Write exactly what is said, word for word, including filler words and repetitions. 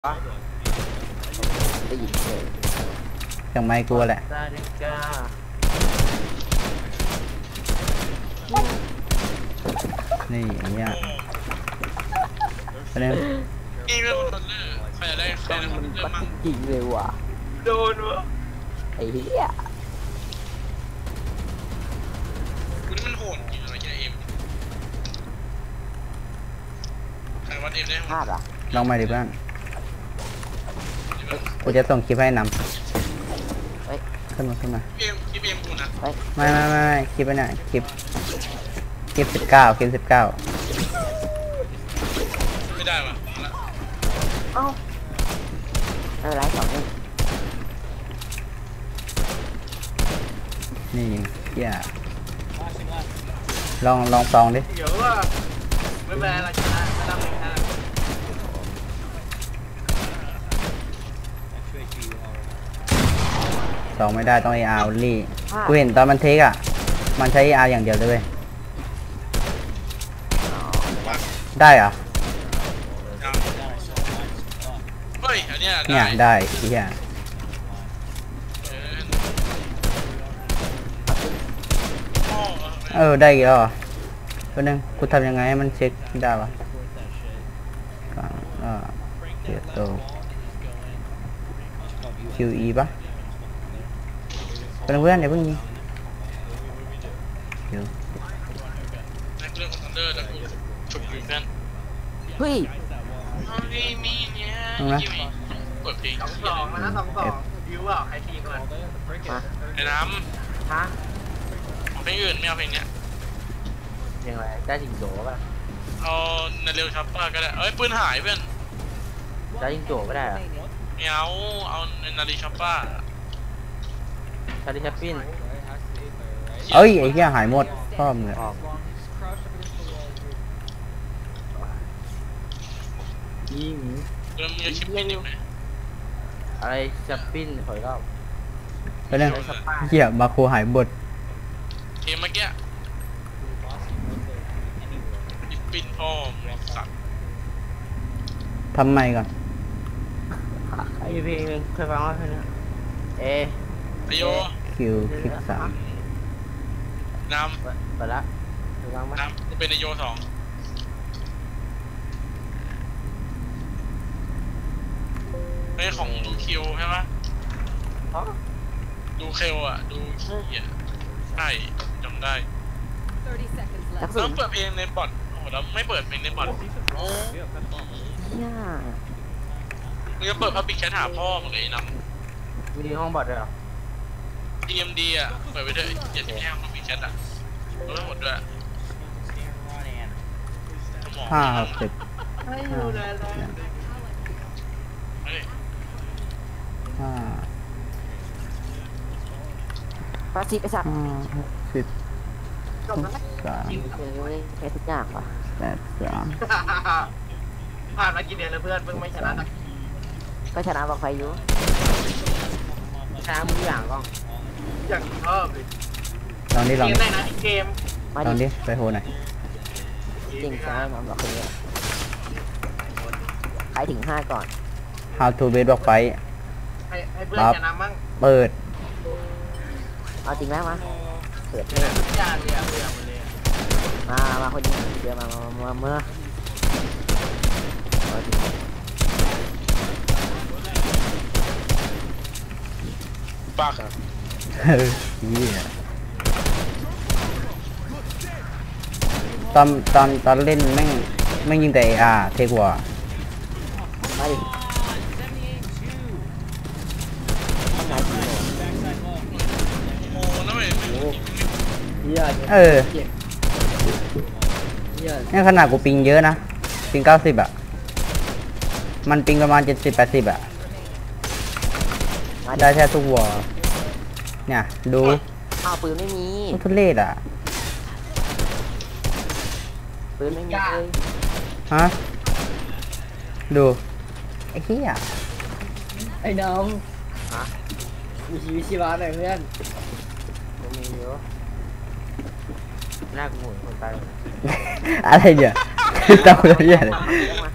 ได้ยินเลยยังไม่กลัวแหละนี่อย่างเงี้ยประเด็นนี่เรื่องมันเลยใครได้ใครได้มันเรื่องมั่งจริงเลยว่ะโดนวะไอ้เหี้ยคุณนี่มันโหดจริงอะไรแกเอ็มใครวัดเอ็มได้พลาดอ่ะลองมาดิเพื่อนกูจะส่งคลิปให้นำขึ้นมาขึ้นมาคลิปเอ็มคลิปเอ็มกูนะไม่ไม่ไม่คลิปไปไหนคลิปคลิปสิบเก้าคลิปสิบเก้าไม่ได้วะเอ้าไม่เป็นไรสองนี่นี่เหี้ยลองลองซองดิเดี๋ยวว่าไม่เป็นไรเราชนะไม่ต้องเลยนะซองไม่ได้ต้อง เอ อาร์ ลี่กูเห็นตอนมันเทคอ่ะมันใช้ เอ อาร์ อย่างเดียวเลยได้เหรอเฮ้ยอันเนี้ยเนี่ยได้ที่เหี้ยเออได้กี่แล้วก็นึงกูทำยังไงให้มันเช็คได้วะก็เกียร์โต คิว อี ปะเป็นเพื่อนเดี๋ยวเพิ่งยิงเดี๋ยวเรื่องของทันเดอร์แต่กูฉุกอยู่เพื่อนเฮ้ยมีมีเนี่ยเปิดเพลงสองสองนะสองสองดิวอ่ะใครทีก่อนไอ้น้ำฮะเพลงอื่นไม่เอาเพลงเนี้ยยังไงได้จิงโจ้ป่ะเอาในเร็วชัปป้าก็ได้เอ้ยปืนหายเพื่อนได้จิงโจ้ก็ได้เหรอไม่เอาเอาในนาฬิชัปป้าชาลิชัปปิ้นเอ้ยไอ้เหี้ยหายหมดพ่อมึงเลยยิงเริ่มมีชิปปิ้นอยู่ไหมอะไรชัปปิ้นถอยรอบไปเรื่องเหี้ยมาโคหายหมดเกมเมื่อกี้ปิ้นพ่อสัตว์ทำไมก่อนไอเพลงนึงเคยฟังว่าเพลงนี้เอไอโยคิวคลิกสามน้ำไปละเคยฟังมั้ยน้ำเป็นไอโยสองเป็นของดูคิวใช่ไหมดูคิวอ่ะดูขี้อ่ะใช่จำได้ต้องเปิดเพลงในบอทโอ้โหแล้วไม่เปิดเพลงในบอทโอ้ยมึงจะเปิดพับบิกแคทหาพ่อมึงเลยน้ำมีห้องบอทด้วยเหรอดี เอ็ม ดี อ่ะเปิดไปเถอะอย่าทิ้งแค่พับบิกแคทอ่ะเปิดหมดด้วยห้าสิบไม่อยู่เลยห้าปาสิไปสักห้าหกสิบสามเลยแค่ทุกอย่างว่ะแปดสามผ่านมากี่เดือนแล้วเพื่อนเพิ่งไม่ชนะก็ชนะบอกใครอยู่ชนะมึงอย่างก้องอย่างชอบเลยลองดิลองดิได้นะเกมลองดิไปโหหน่อยจริงชนะมาบอกคนนี้ใครถึงห้าก่อน How to beat บอกไฟให้ให้เพื่อนชนะมั่งเปิดเอาจริงไหมมาเปิดเลยยากเลยเพื่อนเลยมามาคนนี้เดี๋ยวมามาเมื่อปากอ่ะเฮ้ยตอนตอนตอนเล่นแม่งแม่งยิงแต่ เอ อาร์ เทกว่าไปโอ้นั่นเองเออเนี่ยขนาดกูปิงเยอะนะปิงเก้าสิบอ่ะมันปิงประมาณเจ็ดสิบแปดสิบอ่ะได้แค่ทุกวัวเนี่ยดูอ้าวปืนไม่มีทุเรศอ่ะปืนไม่มีเลยฮะดูไอ้เหี้ยไอ้น้องฮะมีชีวิตชีวาหน่อยเพื่อนไม่มีเยอะน่ากูหมุนคนตายอะไรเนี่ยจำเลยเนี่ย